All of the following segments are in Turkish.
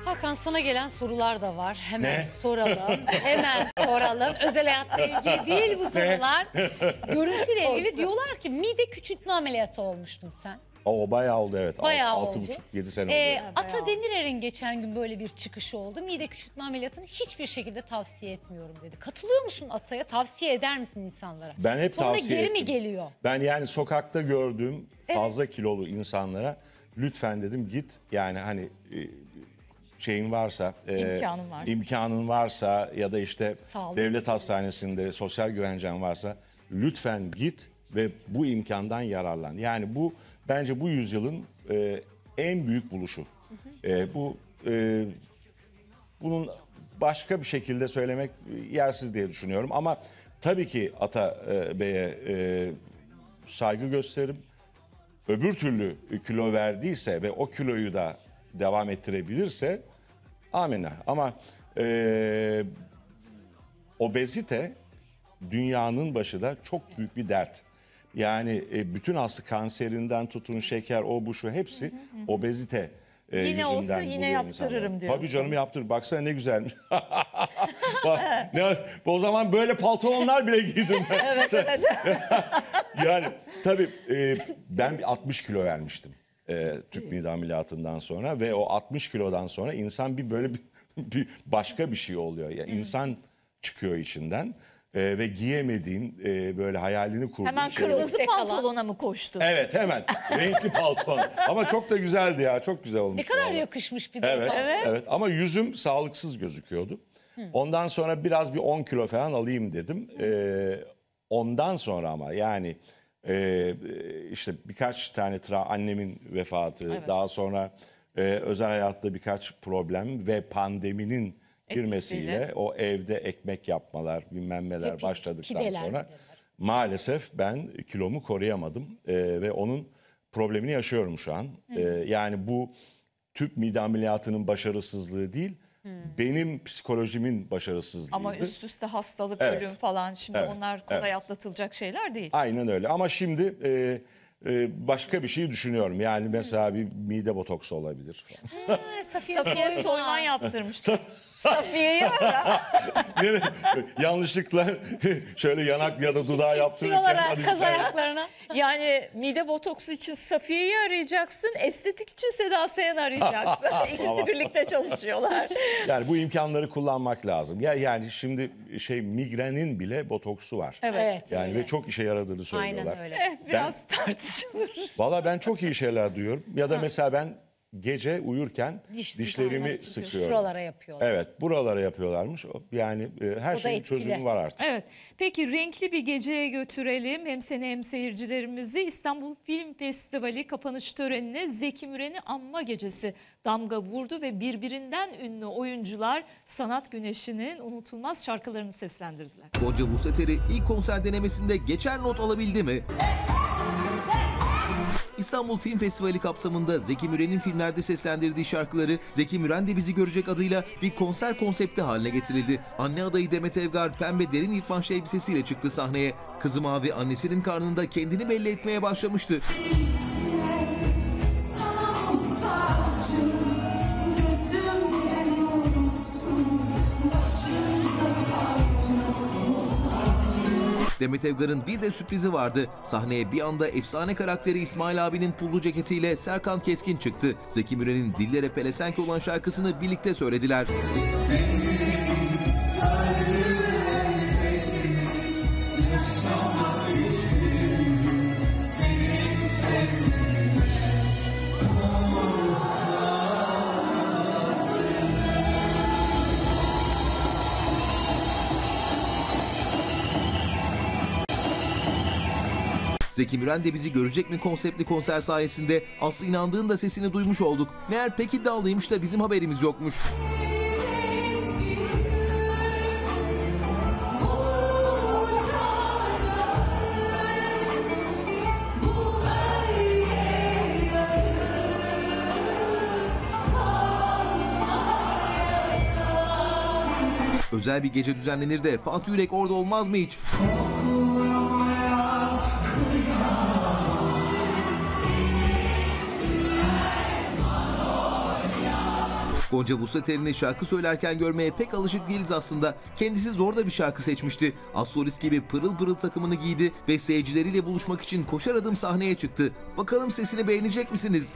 Hakan, sana gelen sorular da var. Hemen Ne? soralım. Hemen soralım. Özel hayatla ilgili değil bu sorular. Görüntüyle ilgili diyorlar ki mide küçültme ameliyatı olmuştun sen. O bayağı oldu, evet. Bayağı 6,5-7 sene oldu. Ata Demirer'in geçen gün böyle bir çıkışı oldu. Mide küçültme ameliyatını hiçbir şekilde tavsiye etmiyorum dedi. Katılıyor musun Ata'ya? Tavsiye eder misin insanlara? Ben hep Sonra tavsiye geri ettim. mi geliyor? Ben yani sokakta gördüğüm fazla kilolu insanlara lütfen dedim git. Yani hani şeyin varsa, imkanın varsa ya da işte Sağlık. devlet hastanesinde sosyal güvencen varsa lütfen git ve bu imkandan yararlan. Yani bu bence bu yüzyılın en büyük buluşu. Bunun başka bir şekilde söylemek yersiz diye düşünüyorum. Ama tabii ki Ata Bey'e saygı gösteririm. Öbür türlü kilo verdiyse ve o kiloyu da devam ettirebilirse amenna. Ama obezite dünyanın başında çok büyük bir dert. Yani bütün kanserinden tutun, şeker, o bu şu hepsi obezite yine yüzünden olsa yine buluyor yaptırırım insanlar. diyorsun. Tabii canım, yaptırır. Baksana ne güzelmiş. Bak, o zaman böyle pantolonlar bile giydim ben. Evet, evet. Yani tabii ben bir 60 kilo vermiştim tüp mide ameliyatından sonra ve o 60 kilodan sonra insan bir böyle bir başka bir şey oluyor. Yani insan çıkıyor içinden ve giyemediğin böyle hayalini kurduğun Hemen şey. kırmızı pantolona mı koştun? Evet, hemen renkli palton. Ama çok da güzeldi ya, çok güzel olmuş. Ne kadar vallahi. yakışmış bir de. Evet, evet. Ama yüzüm sağlıksız gözüküyordu. Ondan sonra biraz bir 10 kilo falan alayım dedim. Ondan sonra ama yani işte birkaç tane annemin vefatı, daha sonra özel hayatta birkaç problem ve pandeminin girmesiyle o evde ekmek yapmalar, bilmem neler Hepimiz, başladıktan pideler, sonra pideler. maalesef ben kilomu koruyamadım ve onun problemini yaşıyorum şu an. Yani bu tüp mide ameliyatının başarısızlığı değil, benim psikolojimin başarısızlığıydı. Ama üst üste hastalık, Evet. ölüm falan, şimdi Evet, onlar kolay evet. atlatılacak şeyler değil. Aynen öyle, ama şimdi başka bir şey düşünüyorum. Yani mesela bir mide botoksu olabilir. Safiye Soyman yaptırmıştı. Safiye'yi ara. Yanlışlıkla şöyle yanak ya da dudağı yaptırırken. Şuralara, bir kaz tane- ayaklarına. Yani mide botoksu için Safiye'yi arayacaksın, estetik için Seda Sayan'ı arayacaksın. İkisi birlikte çalışıyorlar. Yani bu imkanları kullanmak lazım. Yani şimdi migrenin bile botoksu var. Evet. Yani öyle. ve çok işe yaradığını söylüyorlar. Aynen öyle. Biraz tartışılır. Valla ben çok iyi şeyler duyuyorum. Ya da mesela ben gece uyurken Diş dişlerimi sıkıyorlar, sıkıyorum. Şuralara yapıyorlar. Evet, buralara yapıyorlarmış. Yani her da şeyin etkili. çözümü var artık. Evet. Peki renkli bir geceye götürelim hem seni hem seyircilerimizi. İstanbul Film Festivali kapanış törenine Zeki Müren'i anma gecesi damga vurdu ve birbirinden ünlü oyuncular sanat güneşinin unutulmaz şarkılarını seslendirdiler. Gonca Vuseteri ilk konser denemesinde geçer not alabildi mi? İstanbul Film Festivali kapsamında Zeki Müren'in filmlerde seslendirdiği şarkıları Zeki Müren de bizi görecek adıyla bir konser konsepti haline getirildi. Anne adayı Demet Evgar pembe derin yırtmaçlı elbisesiyle çıktı sahneye. Kızı Mavi annesinin karnında kendini belli etmeye başlamıştı. Sana muhtacım, gözümde nursun, başımda tacım, muhtacım. Demet Evgar'ın bir de sürprizi vardı. Sahneye bir anda efsane karakteri İsmail abinin pullu ceketiyle Serkan Keskin çıktı. Zeki Müren'in dillere pelesenk olan şarkısını birlikte söylediler. Zeki Müren de bizi görecek mi konseptli konser sayesinde Aslı İnandığın da sesini duymuş olduk. Meğer pek iddialıymış da bizim haberimiz yokmuş. Özel bir gece düzenlenir de Fatih Yürek orada olmaz mı hiç? Gonca Vuslater'ini şarkı söylerken görmeye pek alışık değiliz aslında. Kendisi zor da bir şarkı seçmişti. Az solist gibi pırıl pırıl takımını giydi ve seyircileriyle buluşmak için koşar adım sahneye çıktı. Bakalım sesini beğenecek misiniz?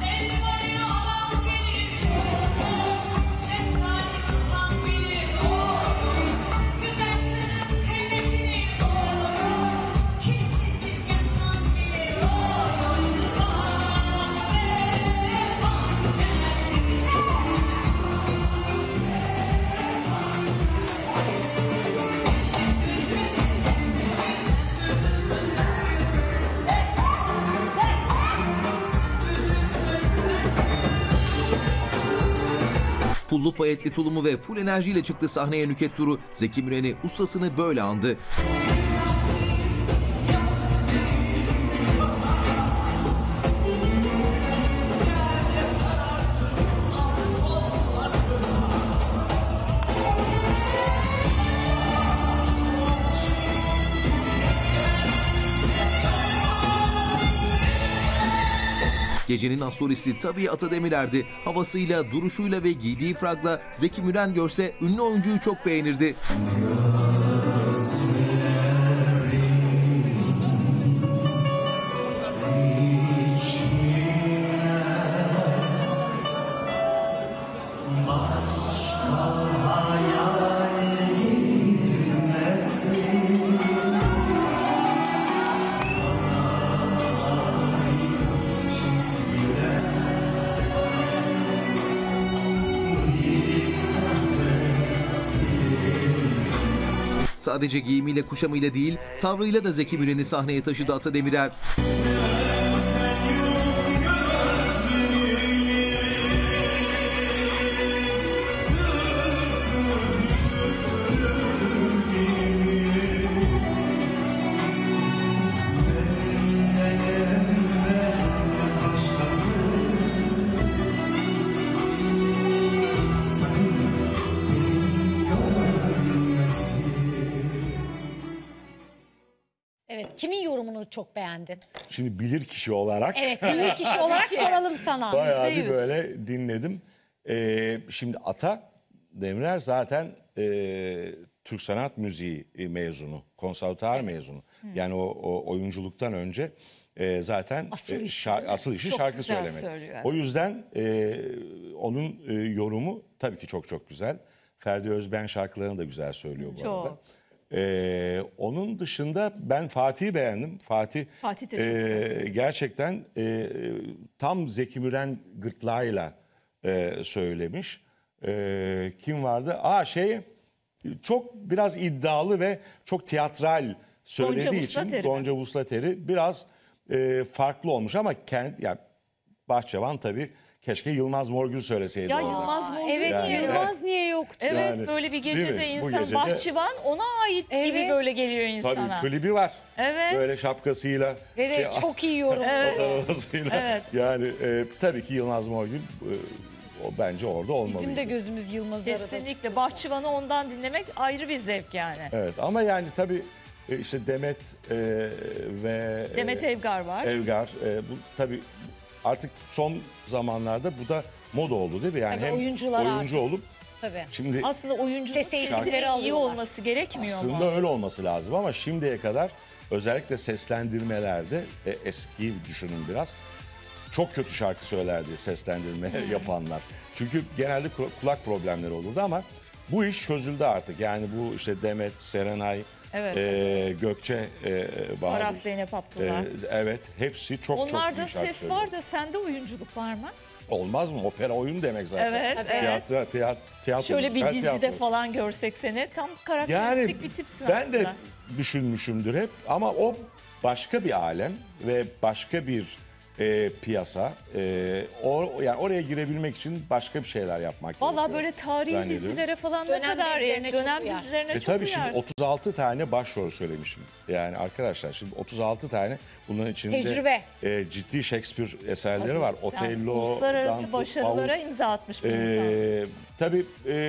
Pullu payetli tulumu ve full enerjiyle çıktı sahneye Nükhet Turu. Zeki Müren'i, ustasını böyle andı. Gecenin asolisti tabii Ata Demirer'di. Havasıyla, duruşuyla ve giydiği fragla Zeki Müren görse ünlü oyuncuyu çok beğenirdi. Sadece giyimiyle kuşamıyla değil, tavrıyla da Zeki Müren'i sahneye taşıdı Ata Demirer. Evet, kimin yorumunu çok beğendin? Şimdi bilir kişi olarak Evet, bilir kişi olarak soralım sana. bayağı bir %100. böyle dinledim. Şimdi Ata Demirer zaten Türk Sanat Müziği mezunu, konservatuar mezunu. Yani o oyunculuktan önce zaten asıl işi Çok şarkı güzel söylemek. söylüyor. O yüzden onun yorumu tabii ki çok çok güzel. Ferdi Özben şarkılarını da güzel söylüyor bu arada. Çok. Onun dışında ben Fatih'i beğendim. Fatih de çok güzel. gerçekten tam Zeki Müren gırtlağıyla söylemiş. Kim vardı? Çok biraz iddialı ve çok tiyatral söylediği için Vuslater'i mi? Gonca Vuslater'i biraz farklı olmuş ama yani Bahçıvan tabii keşke Yılmaz Morgül söyleseydi Ya orada. Yılmaz Morgül Evet, Yani, Yılmaz niye yoktu? Evet, Yani, böyle bir değil mi? gecede Bu insan gecede- bahçıvan ona ait gibi Evet. böyle geliyor insana. Tabii klibi var. Evet. Böyle şapkasıyla. Ve de çok iyi yorum. Fotoğrafıyla. Evet. Yani tabii ki Yılmaz Morgül o bence orada olmalıydı. Bizim de gözümüz Yılmaz'ı aradı. Kesinlikle bahçıvanı ondan dinlemek ayrı bir zevk yani. Evet ama yani tabii işte Demet ve Demet Evgar var. Evgar bu tabii artık son zamanlarda bu da moda oldu değil mi? Yani Tabii hem oyuncular oyuncu olup Tabii. şimdi Aslında oyunculuk Ses eğitimleri sesinin iyi alıyorlar. olması gerekmiyor mu? aslında öyle olması lazım ama şimdiye kadar özellikle seslendirmelerde eskiyi düşünün biraz. Çok kötü şarkı söylerdi seslendirme yapanlar. Çünkü genelde kulak problemleri olurdu ama bu iş çözüldü artık. Yani bu işte Demet, Serenay, Evet. Gökçe, Bahar. Aras Zeynep Abdullah. Evet, hepsi çok Onlarda iyi şarkı ses söylüyor. var da sende oyunculuk var mı? Olmaz mı? Opera oyun demek zaten. Evet, evet. Tiyatro, Şöyle bir müzikal dizide tiyatro. falan görsek seni tam karakteristik Yani bir tipsin ben aslında. de düşünmüşümdür hep ama o başka bir alem ve başka bir piyasa. Yani oraya girebilmek için başka bir şeyler yapmak gerekiyor. Valla böyle tarihi zannediyorum. dizilere falan ne Dönem kadar dizilerine çok dönem uyar. dizilerine çok Tabii şimdi uyarsın. 36 tane başrol söylemişim. Yani arkadaşlar şimdi 36 tane bunların içinde Tecrübe. Ciddi Shakespeare eserleri var. Sen Otello, uluslararası Dante, başarılara Faust. imza atmış bir insansın. Tabii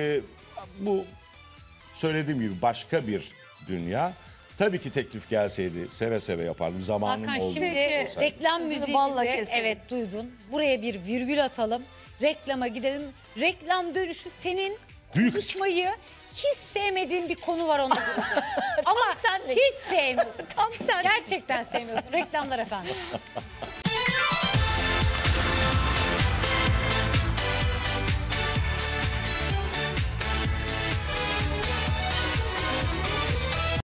bu söylediğim gibi başka bir dünya. Tabii ki teklif gelseydi seve seve yapardım. Zamanım Hakan oldu. şimdi Peki. reklam Sözünü müziğimizi balla keselim. evet duydun. Buraya bir virgül atalım. reklama gidelim. Reklam dönüşü senin Büyük. konuşmayı hiç sevmediğin bir konu var, onu göreceğiz. Ama senlik. hiç sevmiyorsun. Tam sen. Gerçekten sevmiyorsun. Reklamlar efendim.